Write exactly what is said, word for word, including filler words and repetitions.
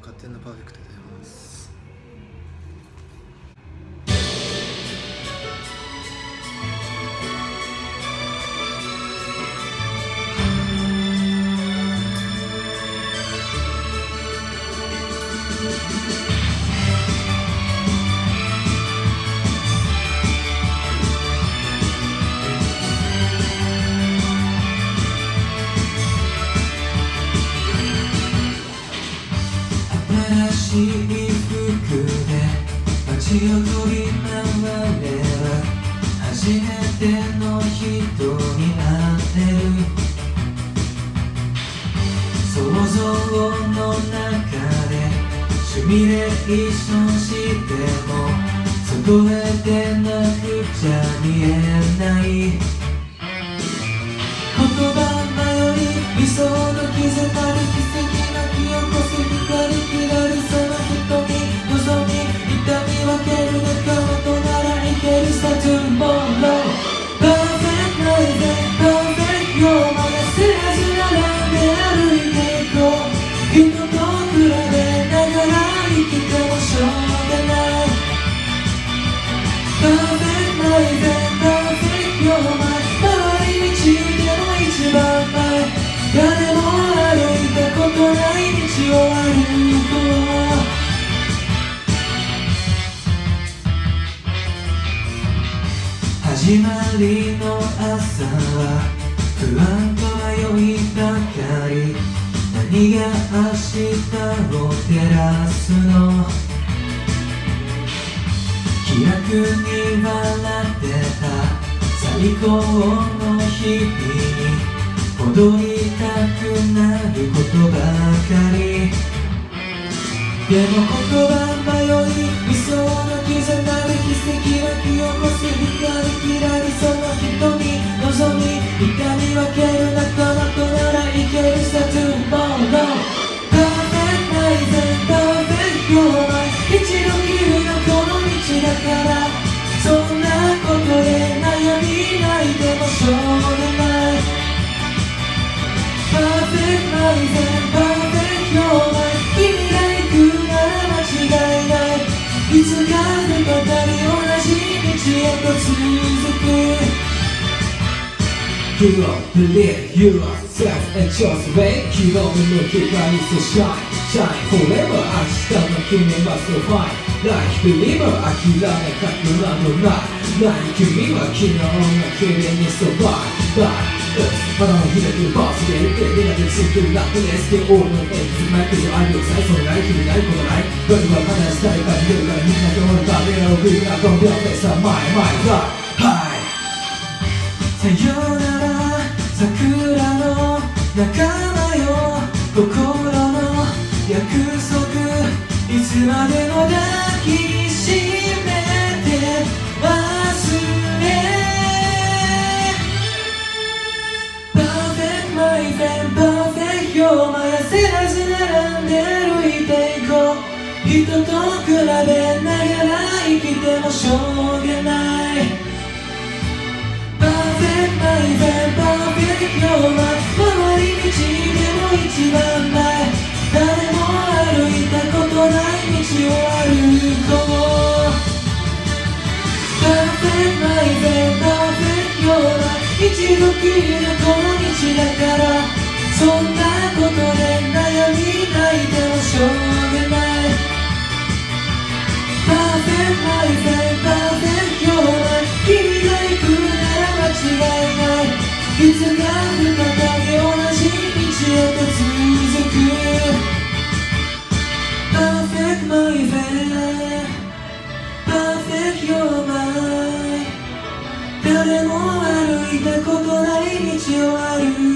勝手なパーフェクトでございます。 新しい服で街を飛び回れば初めての人に会える。想像の中でシミュレーションしても外へ出なくちゃ見えない。言葉迷い理想の絆に奇跡巻き起こす光きらるその瞳望み痛み分ける仲間とならいけるさ Tomorrow Perfect Life Perfect You're My 焦らず並んで歩いていこう。人と比べながら生きてもしょうがない。 Perfect Life Perfect You're My 回り道でも一番前誰も歩いたことない道を歩こう。始まりの朝は不安と迷いばかり。何が明日を照らすの。気楽に笑ってた最高の日々に踊りたくなることばかり。でも言葉迷い理想の絆で奇跡巻き起こす光きらりその瞳望み痛み分ける仲間とならいけるさ Tomorrow Perfect Life Perfect You're My 一度きりのこの道だからそんなことで悩み泣いてもしょうがない。Perfect Life Perfect You're My 君が行くなら間違いない。いつか再び同じ道へと続く。 You believe yourself and just wait 昨日の光 so shine shine forever 明日の君は so fine like believer 諦めたくなどないない君は昨日の君に so fine likeまだ開くパスでいてみんなでつくラップレスでオールのエンズマイクで愛を最初のない日にないことない。どれは必ず誰かに出るからみんなで俺が目を振るなコンビアフェスはマイマイライ。さよなら桜の仲間よ心の約束いつまでも抱きしめて忘れPerfect You're My 焦らず並んで歩いていこう。人と比べながら生きてもしょうがない。 Perfect Life Perfect You're My 回り道でも一番前誰も歩いたことない道を歩こう。 Perfect Life Perfect You're My 一度きりのこの道だからそんなことで悩み泣いてもしょうがない。 Perfect Life Perfect You're My 君が行くなら間違いない。いつか再び同じ道へと続く。 Perfect Life Perfect You're My 誰も歩いたことない道を歩く。